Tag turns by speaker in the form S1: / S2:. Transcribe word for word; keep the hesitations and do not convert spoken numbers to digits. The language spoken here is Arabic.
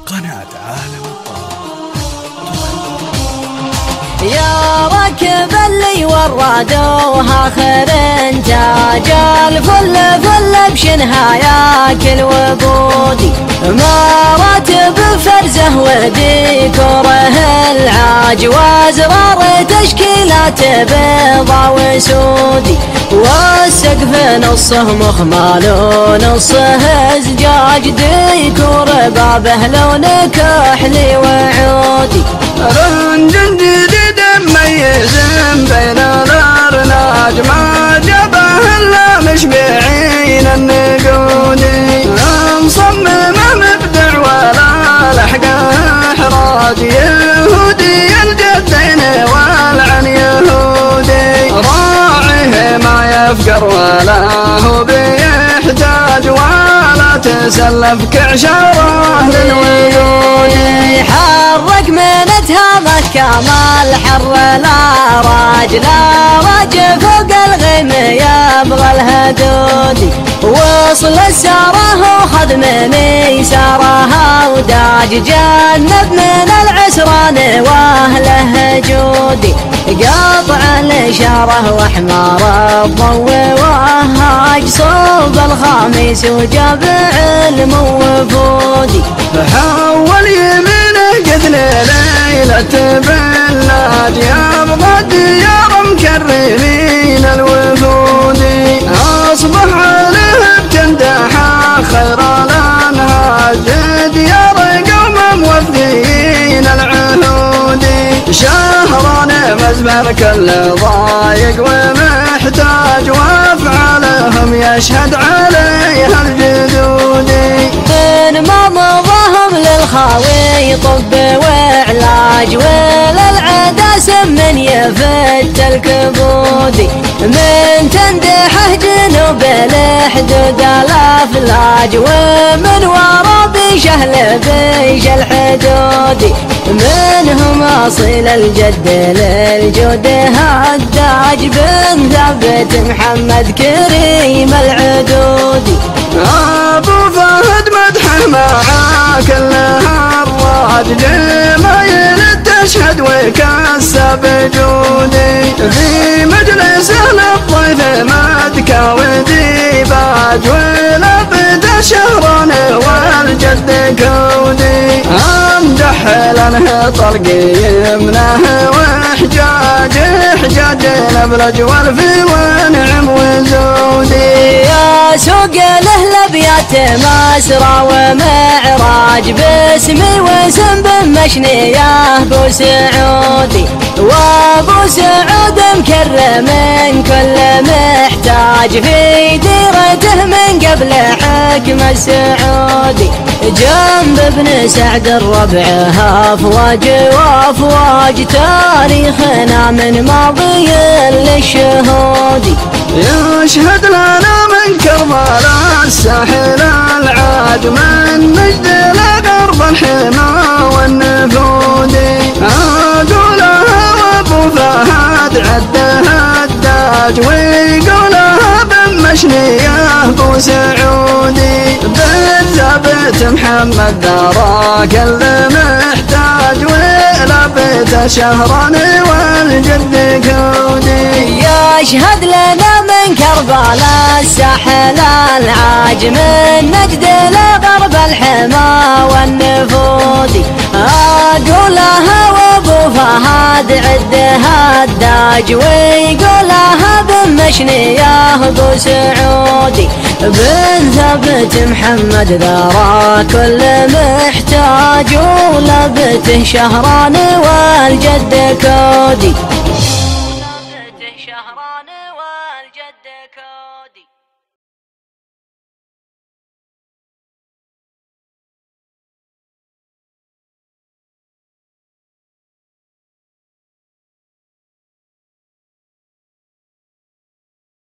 S1: قناة عالم الطرب.
S2: يا راكب اللي ورادوها خير انتاج الفل فل بشنها كل وبودي مراتب فرزه وديكوره العاج وازرار تشكيلات بيضا وسودي والسقف نصه مخمال ونصه زجاج ديكور بابه لون كحلي وعودي
S3: رنجن جديد مميز بين الارناج ما جابه الا مشبعين النقودي مصمم مبدع ولا لحقه احراج يهودي الجدين والعن يهودي راعيه ما يفقر ولا هو بيحتاج ولا تسلف كعشره للوجود
S2: حرك منتها كمال حر لا راج لا راج فوق الغيم يبغى الهدودي وصل الساره وخذ من يسارها وداج جنب من العسران واهله جودي قاطع الاشاره واحمار الضو وهاج صوب الخميس وجاب علم وفودي
S3: حول يمينه قد ليلة بلاج يبغى الديار مكرمين الوفود أصبح عليه بتندحى خير الأنهاج ديار قوم موفدين العهود شهران مزمر كل ضايق ومحتاج وافعالهم يشهد عليها الجدود
S2: من ما مضاهم للخاوي طب وعلاج وللعدا سم يفت الكبودي من تندحه جنوب الحدود الافلاج ومن ورا بشهل بيش الحدودي منهم اصيل الجد للجود هداج بن ثابت محمد كريم العدودي
S3: ابو فهد مدحه مع كلها الراج جمايل تشهد وكسب جودي في مجلسه للضيف مدكه وديباج ولبد شهران والجد كودي امدح لانه طلقي يمنه وحجاج حجاج الابلج والفي ونعم وزودي
S2: يا سوق الابيات مسرى ومعراج باسمي واسم بمشني يا ابو سعودي وابو سعود مكرم من كل محتاج في ديرته من قبل حكم السعودي جنب ابن سعد الربع افواج وافواج تاريخنا من ماضي للشهود
S3: يشهد لنا من كربلاء الساحل العاج من نجد لغرب الحما والنفود اقولها وابو فهد عدها الداج ويقولها بمشني يا ابو سعودي بالثبت محمد دراك اللي محتاج ولبت شهران والجد كودي
S2: يشهد لنا من كربلاء الساحل العاج من نجد لغرب الحما والنفودي اقولها وابو فهد عدها الداج ويقولها بمشني يا ابو سعودي بن ثبت محمد ذرا كل محتاج ولبته شهران والجد كودي.